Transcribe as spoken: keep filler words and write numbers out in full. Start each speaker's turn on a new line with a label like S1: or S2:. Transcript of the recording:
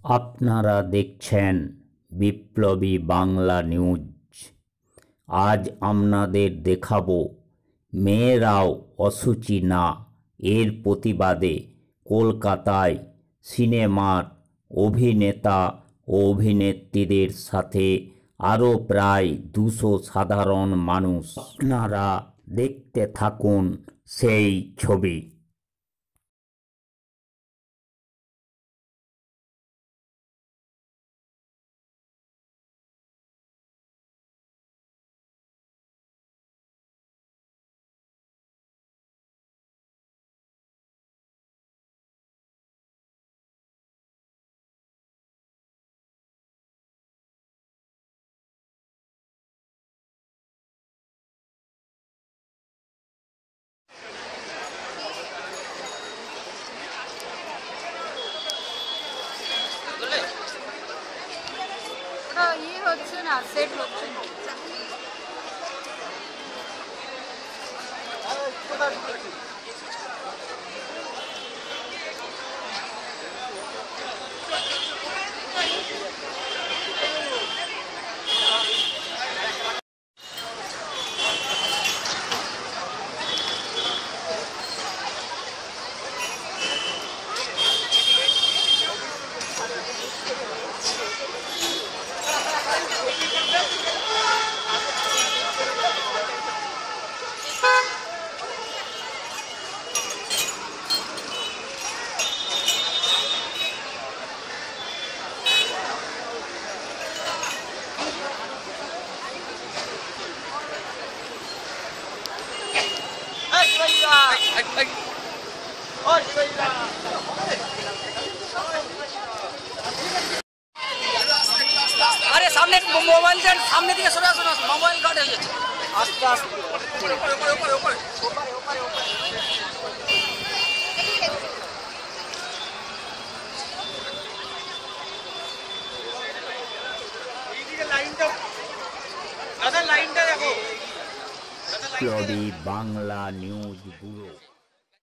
S1: আপনারা দেখছেন বিপ্লবী বাংলা নিউজ। আজ আপনাদের দেখাবো মেয়েরাও অশুচি না এর প্রতিবাদে কলকাতায় সিনেমার অভিনেতা ও অভিনেত্রীদের সাথে আরও প্রায় দুশো সাধারণ মানুষ। আপনারা দেখতে থাকুন সেই ছবি।
S2: ওটা ইয়ে হচ্ছে না, সেট হচ্ছে না।
S3: আরে সামনে মোবাইল দেন, সামনে দিকে সরে আসুন, মোবাইল কাট হয়ে যাচ্ছে। আস্তে আস্তে লাইনটা দাদা, লাইনটা দেখো।
S1: বিপ্লবী বাংলা নিউজ ব্যুরো।